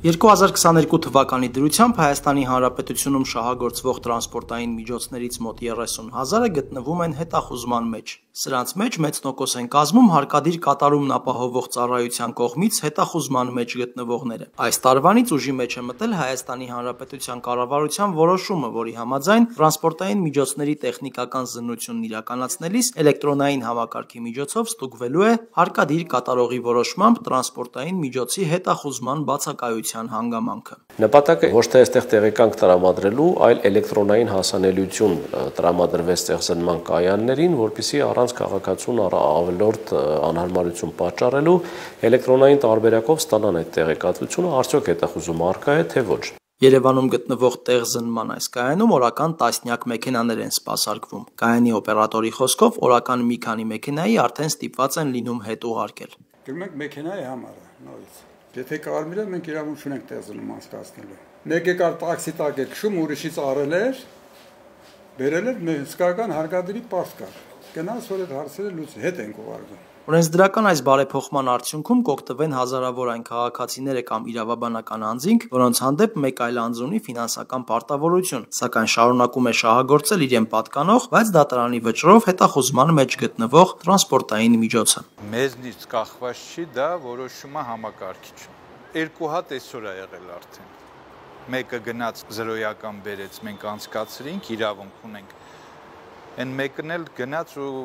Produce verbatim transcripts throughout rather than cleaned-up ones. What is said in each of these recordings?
երկու հազար քսաներկու թվականի դրությամբ Հայաստանի Հանրապետությունում շահագործվող տրանսպորտային միջոցներից մոտ երեսուն հազարը գտնվում են հետախուզման մեջ։ Սրանց մեջ մեծ տոկոս են կազմում հարկադիր կատարումն ապահովող ծառայության կողմից հետախուզման մեջ գտնվողները։ Այս տարվանից ուժի մեջ է մտել Հայաստանի Հանրապետության կառավարության որոշումը, որի համաձայն տրանսպորտային միջոցների տեխնիկական զննությունն իրականացնելիս էլեկտրոնային համակարգի միջոցով ստուգվելու է հարկադիր կատարողի որոշմամբ տրանսպորտային միջոցի հետախուզման բացակայության հանգամանքը։ Նպատակը ոչ թե այստեղ տեղեկանք տրամադրելու, այլ էլեկտրոնային հասանելիություն տրամադրվեց տեղզնման կայաններին, որպեսզի առանց քաղաքացուն ավելորդ անհարմարություն պատճառելու էլեկտրոնային տարբերակով ստանան այդ տեղեկատվությունը, արդյոք հետախուզում առկա է, թե ոչ։ Երևանում գտնվող տեղզնման այս կայանում օրական տասնյակ մեքենաներ են սպասարկվում։ Կայանի օպերատորի խոսքով օրական մի քանի մեքենայի արդեն ստիպված են լինում հետ ուղարկել։ Գնում ենք մեքենայի համարը նորից։ Եթե կարմիր է, մենք իրավունք չունենք տեղզնում անցկացնելու։ Մեկ եկար տաքսի տակ է քշում, ուրիշից առել էր, բերել էր հսկական հարկադիրի պարզ կար։ Գնաց, որ այդ հարցերը լուծի, հետ ենք ուղարկում։ Օրենսդրական այս բարեփոխման արդյունքում կօգտվեն հազարավոր այն քաղաքացիները կամ իրավաբանական անձինք, որոնց հանդեպ մեկ այլ անձ ունի ֆինանսական պարտավորություն, սակայն շարունակում է շահագործել իրեն պատկանող, բայց դատարանի վճռով հետախուզման մեջ գտնվող տրանսպորտային միջոցը։ Մեզնից կախված չի, դա որոշում է համակարգիչը։ Երկու հատ այսօր է եղել արդեն։ Մեկը գնաց զրոյական բերեց, մենք անցկացրինք, իրավունք ունենք։ Այն մեկն էլ գնաց ու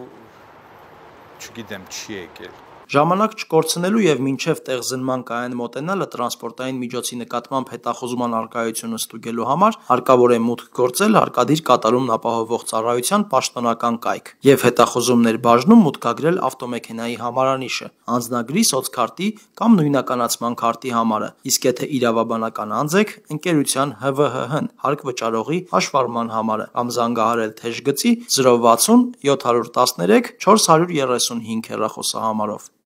չգիտեմ, չի եկել։ Ժամանակ չկորցնելու եւ մինչեւ տեղզնման կայան մոտենալը տրանսպորտային միջոցի նկատմամբ հետախուզման արկայությունը ստուգելու համար հարկավոր է մուտք գործել հարկադիր կատարումն ապահովող ծառայության պաշտոնական կայք եւ հետախուզումներ բաժնում մուտքագրել ավտոմեքենայի համարանիշը, անձնագրի, սոցքարտի կամ նույնականացման քարտի համարը, իսկ եթե իրավաբանական անձ եք, ընկերության Հ V H H-ն, հարկ վճարողի հաշվառման համարը կամ զանգահարել թեժ գծի զրո վաթսուն յոթ հարյուր տասներեք չորս հարյուր երեսունհինգ հեռախոսահամարով։